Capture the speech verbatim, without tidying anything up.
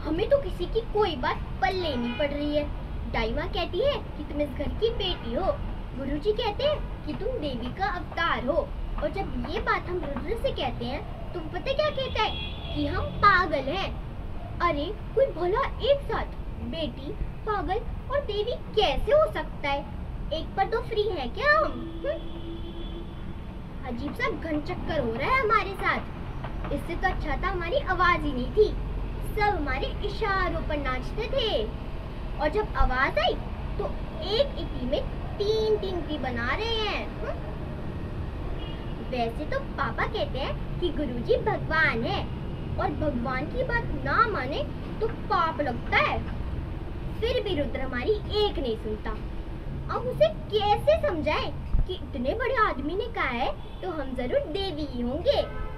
हमें तो किसी की कोई बात पल्ले नहीं पड़ रही है। दाई माँ कहती है कि तुम इस घर की बेटी हो, गुरुजी कहते हैं कि तुम देवी का अवतार हो, और जब ये बात हम रुद्र से कहते हैं तो पता क्या कहता है कि हम पागल हैं। अरे कोई भला एक साथ बेटी, पागल और देवी कैसे हो सकता है? एक पर तो फ्री है क्या हम? अजीब सा घन चक्कर हो रहा है हमारे साथ। इससे तो अच्छा था हमारी आवाज ही नहीं थी, सब हमारे इशारों पर नाचते थे, और जब आवाज आई तो एक इटी में तीन तीन इटी बना रहे हैं। हुँ? वैसे तो पापा कहते हैं कि गुरुजी भगवान है, और भगवान की बात ना माने तो पाप लगता है। फिर भी रुद्र हमारी एक नहीं सुनता। अब उसे कैसे समझाएं कि इतने बड़े आदमी ने कहा है तो हम जरूर देवी ही होंगे।